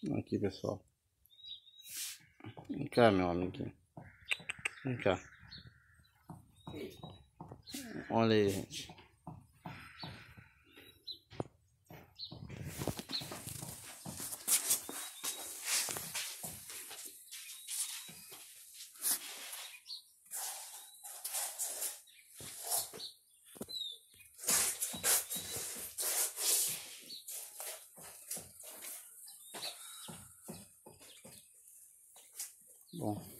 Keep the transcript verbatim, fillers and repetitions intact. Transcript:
Aqui, pessoal. Vem cá, meu amiguinho. Vem cá. Olha aí, gente. Bom.